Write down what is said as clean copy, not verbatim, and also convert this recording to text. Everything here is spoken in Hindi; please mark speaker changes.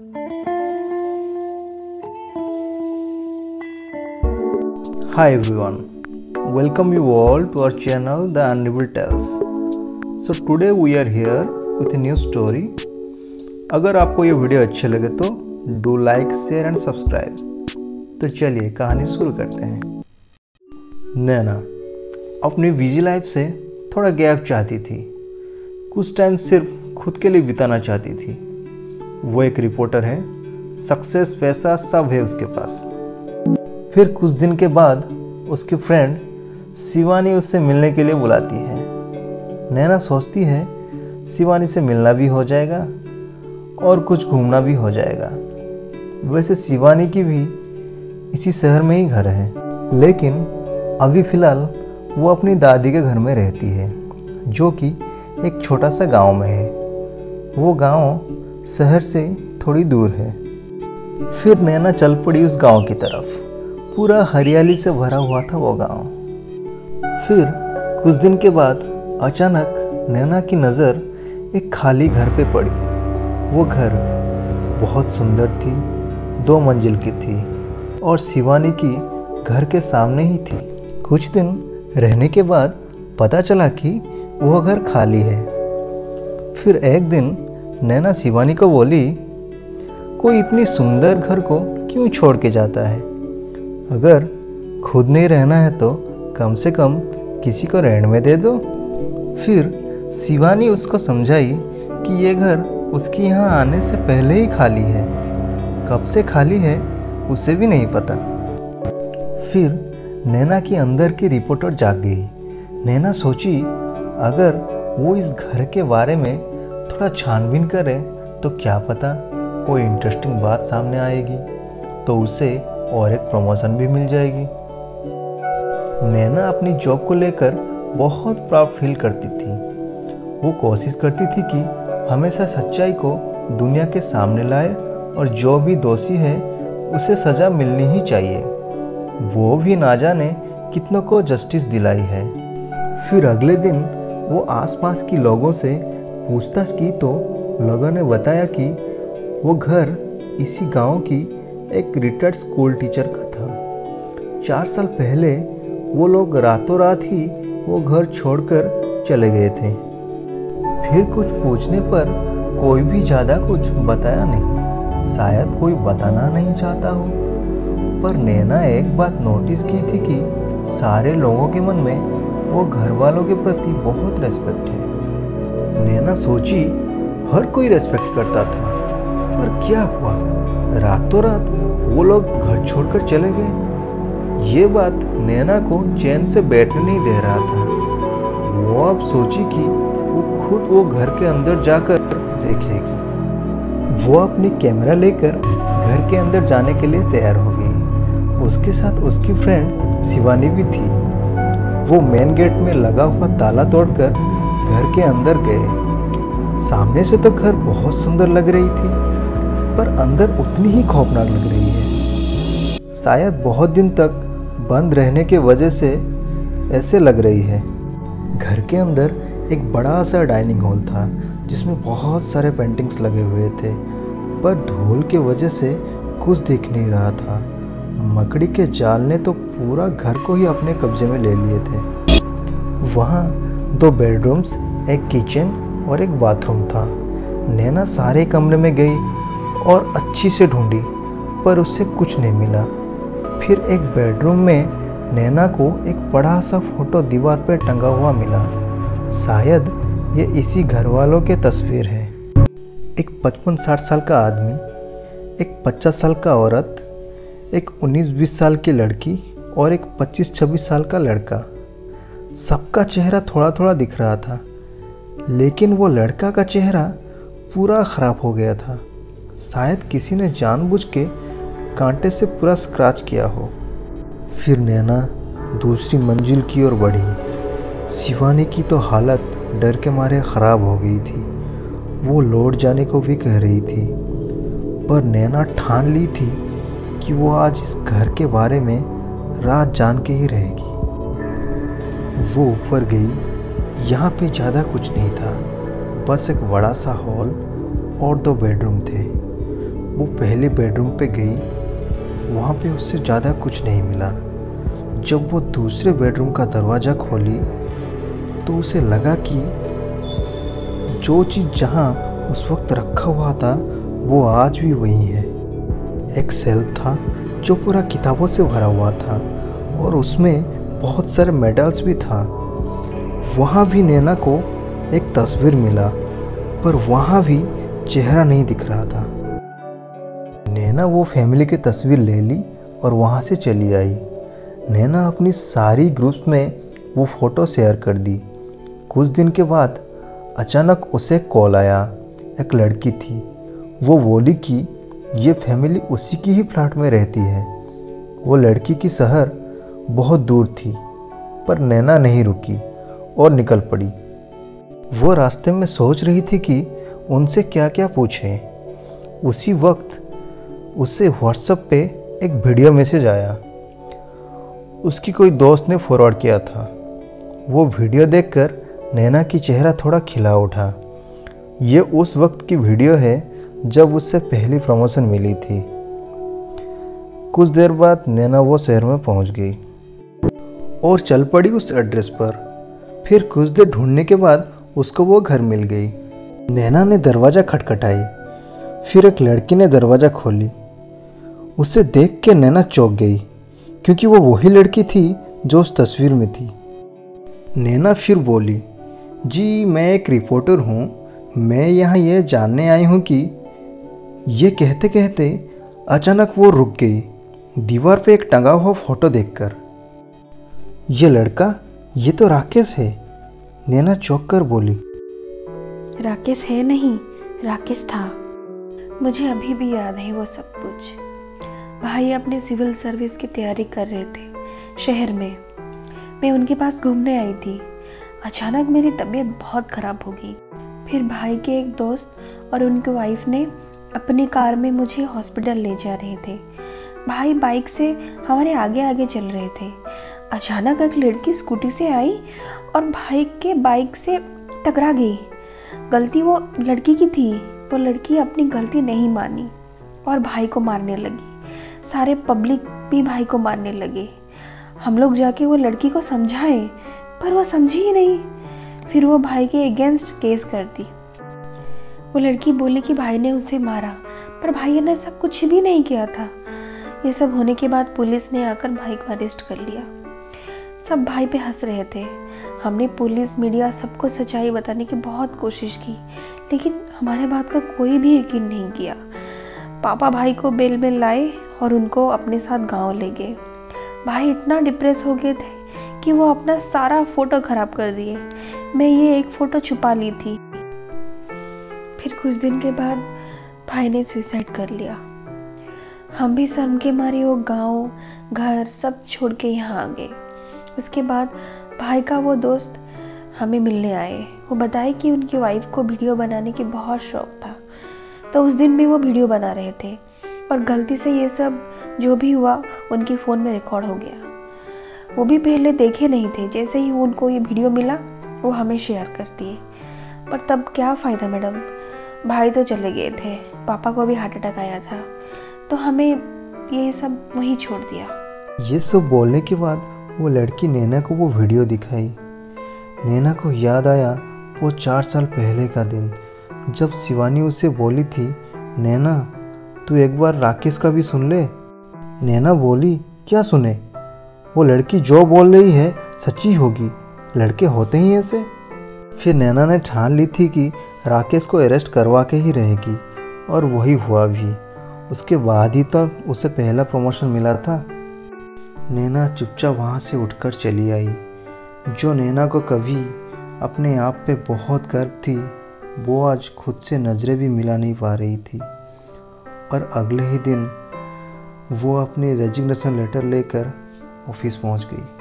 Speaker 1: Hi everyone, welcome you all to our channel The Unreal Tales. So today we are here with a new story. अगर आपको ये वीडियो अच्छे लगे तो do like, share and subscribe. तो चलिए कहानी शुरू करते हैं। नैना अपनी बिजी लाइफ से थोड़ा गैप चाहती थी। कुछ टाइम सिर्फ खुद के लिए बिताना चाहती थी। वो एक रिपोर्टर है, सक्सेस पैसा सब है उसके पास। फिर कुछ दिन के बाद उसकी फ्रेंड शिवानी उससे मिलने के लिए बुलाती है। नैना सोचती है शिवानी से मिलना भी हो जाएगा और कुछ घूमना भी हो जाएगा। वैसे शिवानी की भी इसी शहर में ही घर है, लेकिन अभी फ़िलहाल वो अपनी दादी के घर में रहती है, जो कि एक छोटा सा गांव में है। वो गांव शहर से थोड़ी दूर है। फिर नैना चल पड़ी उस गांव की तरफ। पूरा हरियाली से भरा हुआ था वो गांव। फिर कुछ दिन के बाद अचानक नैना की नज़र एक खाली घर पे पड़ी। वो घर बहुत सुंदर थी, 2 मंजिल की थी और शिवानी की घर के सामने ही थी। कुछ दिन रहने के बाद पता चला कि वो घर खाली है। फिर एक दिन नैना शिवानी को बोली, कोई इतनी सुंदर घर को क्यों छोड़ के जाता है? अगर खुद नहीं रहना है तो कम से कम किसी को रहने में दे दो। फिर शिवानी उसको समझाई कि ये घर उसके यहाँ आने से पहले ही खाली है। कब से खाली है उसे भी नहीं पता। फिर नैना की अंदर की रिपोर्टर जाग गई। नैना सोची अगर वो इस घर के बारे में थोड़ा छानबीन करे तो क्या पता कोई इंटरेस्टिंग बात सामने आएगी, तो उसे और एक प्रमोशन भी मिल जाएगी। नैना अपनी जॉब को लेकर बहुत प्राउड फील करती थी। वो कोशिश करती थी कि हमेशा सच्चाई को दुनिया के सामने लाए और जो भी दोषी है उसे सज़ा मिलनी ही चाहिए। वो भी ना जाने कितनों को जस्टिस दिलाई है। फिर अगले दिन वो आसपास के लोगों से पूछताछ की तो लोगों ने बताया कि वो घर इसी गांव की एक रिटायर्ड स्कूल टीचर का था। 4 साल पहले वो लोग रातों रात ही वो घर छोड़कर चले गए थे। फिर कुछ पूछने पर कोई भी ज़्यादा कुछ बताया नहीं, शायद कोई बताना नहीं चाहता हो। पर नैना एक बात नोटिस की थी कि सारे लोगों के मन में वो घर वालों के प्रति बहुत रेस्पेक्ट है। नैना सोची हर कोई रेस्पेक्ट करता था, पर क्या हुआ रातों रात वो लोग घर छोड़कर चले गए। ये बात नैना को चैन से बैठने नहीं दे रहा था। वो अब सोची कि वो खुद वो घर के अंदर जाकर देखेगी। वो अपनी कैमरा लेकर घर के अंदर जाने के लिए तैयार हो गई। उसके साथ उसकी फ्रेंड शिवानी भी थी। वो मेन गेट में लगा हुआ ताला तोड़कर घर के अंदर गए। सामने से तो घर बहुत सुंदर लग रही थी, पर अंदर उतनी ही खौफनाक लग रही है। शायद बहुत दिन तक बंद रहने के वजह से ऐसे लग रही है। घर के अंदर एक बड़ा सा डाइनिंग हॉल था जिसमें बहुत सारे पेंटिंग्स लगे हुए थे, पर धूल के वजह से कुछ दिख नहीं रहा था। मकड़ी के जाल ने तो पूरा घर को ही अपने कब्जे में ले लिए थे। वहाँ 2 बेडरूम्स, एक किचन और एक बाथरूम था। नैना सारे कमरे में गई और अच्छी से ढूंढी, पर उससे कुछ नहीं मिला। फिर एक बेडरूम में नैना को एक बड़ा सा फोटो दीवार पर टंगा हुआ मिला। शायद ये इसी घर वालों के तस्वीर है। एक 55-60 साल का आदमी, एक 50 साल का औरत, एक 19-20 साल की लड़की और एक 25-26 साल का लड़का। सबका चेहरा थोड़ा थोड़ा दिख रहा था, लेकिन वो लड़का का चेहरा पूरा ख़राब हो गया था। शायद किसी ने जानबूझ के कांटे से पूरा स्क्रैच किया हो। फिर नैना दूसरी मंजिल की ओर बढ़ी। शिवानी की तो हालत डर के मारे ख़राब हो गई थी। वो लौट जाने को भी कह रही थी, पर नैना ठान ली थी कि वो आज इस घर के बारे में रात जान के ही रहेगी। वो ऊपर गई। यहाँ पे ज़्यादा कुछ नहीं था, बस एक बड़ा सा हॉल और 2 बेडरूम थे। पहले बेडरूम पे गई, वहाँ पे उससे ज़्यादा कुछ नहीं मिला। जब वो दूसरे बेडरूम का दरवाज़ा खोली तो उसे लगा कि जो चीज़ जहाँ उस वक्त रखा हुआ था वो आज भी वही है। एक शेल्फ था जो पूरा किताबों से भरा हुआ था और उसमें बहुत सारे मेडल्स भी था। वहाँ भी नैना को एक तस्वीर मिला, पर वहाँ भी चेहरा नहीं दिख रहा था। नैना वो फैमिली की तस्वीर ले ली और वहाँ से चली आई। नैना अपनी सारी ग्रुप्स में वो फ़ोटो शेयर कर दी। कुछ दिन के बाद अचानक उसे कॉल आया। एक लड़की थी, वो बोली कि ये फैमिली उसी की ही फ्लैट में रहती है। वो लड़की की शहर बहुत दूर थी, पर नैना नहीं रुकी और निकल पड़ी। वो रास्ते में सोच रही थी कि उनसे क्या क्या पूछें। उसी वक्त उससे व्हाट्सएप पे एक वीडियो मैसेज आया। उसकी कोई दोस्त ने फॉरवर्ड किया था। वो वीडियो देखकर नैना की चेहरा थोड़ा खिला उठा। ये उस वक्त की वीडियो है जब उससे पहली प्रमोशन मिली थी। कुछ देर बाद नैना वो शहर में पहुंच गई और चल पड़ी उस एड्रेस पर। फिर कुछ देर ढूंढने के बाद उसको वो घर मिल गई। नैना ने दरवाज़ा खटखटाई, फिर एक लड़की ने दरवाज़ा खोली। उसे देख के नैना चौंक गई, क्योंकि वो वही लड़की थी जो उस तस्वीर में थी। नैना फिर बोली, जी मैं एक रिपोर्टर हूँ, मैं यहाँ ये जानने आई हूँ कि। ये कहते कहते अचानक वो रुक गई, दीवार पे एक टंगा हुआ फोटो देखकर। ये लड़का, ये तो राकेश है, नैना चौंक कर बोली।
Speaker 2: राकेश है नहीं, राकेश था। मुझे अभी भी याद है वो सब कुछ। भाई अपने सिविल सर्विस की तैयारी कर रहे थे शहर में। मैं उनके पास घूमने आई थी। अचानक मेरी तबीयत बहुत ख़राब हो गई। फिर भाई के एक दोस्त और उनकी वाइफ ने अपनी कार में मुझे हॉस्पिटल ले जा रहे थे। भाई बाइक से हमारे आगे आगे चल रहे थे। अचानक एक लड़की स्कूटी से आई और भाई के बाइक से टकरा गई। गलती वो लड़की की थी। वो लड़की अपनी गलती नहीं मानी और भाई को मारने लगी। सारे पब्लिक भी भाई को मारने लगे। हम लोग जाके वो लड़की को समझाए, पर वो समझी ही नहीं। फिर वो भाई के अगेंस्ट केस कर दी। वो लड़की बोली कि भाई ने उसे मारा, पर भाई ने सब कुछ भी नहीं किया था। ये सब होने के बाद पुलिस ने आकर भाई को अरेस्ट कर लिया। सब भाई पे हंस रहे थे। हमने पुलिस, मीडिया सबको सच्चाई बताने की बहुत कोशिश की, लेकिन हमारे बात का कोई भी यकीन नहीं किया। पापा भाई को बेल में लाए और उनको अपने साथ गांव ले गए। भाई इतना डिप्रेस हो गए थे कि वो अपना सारा फोटो खराब कर दिए। मैं ये एक फ़ोटो छुपा ली थी। फिर कुछ दिन के बाद भाई ने सुसाइड कर लिया। हम भी शर्म के मारे वो गांव, घर सब छोड़ के यहाँ आ गए। उसके बाद भाई का वो दोस्त हमें मिलने आए। वो बताए कि उनकी वाइफ को वीडियो बनाने की बहुत शौक था, तो उस दिन भी वो वीडियो बना रहे थे और गलती से ये सब जो भी हुआ उनके फ़ोन में रिकॉर्ड हो गया। वो भी पहले देखे नहीं थे। जैसे ही उनको ये वीडियो मिला वो हमें शेयर कर दिए। पर तब क्या फ़ायदा मैडम, भाई तो चले गए थे, पापा को भी हार्ट अटैक आया था, तो हमें ये सब वहीं छोड़ दिया।
Speaker 1: ये सब बोलने के बाद वो लड़की नैना को वो वीडियो दिखाई। नैना को याद आया वो 4 साल पहले का दिन, जब शिवानी उसे बोली थी, नैना तू एक बार राकेश का भी सुन ले। नैना बोली, क्या सुने? वो लड़की जो बोल रही है सच्ची होगी, लड़के होते ही ऐसे। फिर नैना ने ठान ली थी कि राकेश को अरेस्ट करवा के ही रहेगी, और वही हुआ भी। उसके बाद ही तो उसे पहला प्रमोशन मिला था। नैना चुपचाप वहाँ से उठकर चली आई। जो नैना को कभी अपने आप पे बहुत गर्व थी, वो आज खुद से नज़रें भी मिला नहीं पा रही थी। और अगले ही दिन वो अपनी रेजिग्नेशन लेटर लेकर ऑफिस पहुंच गई।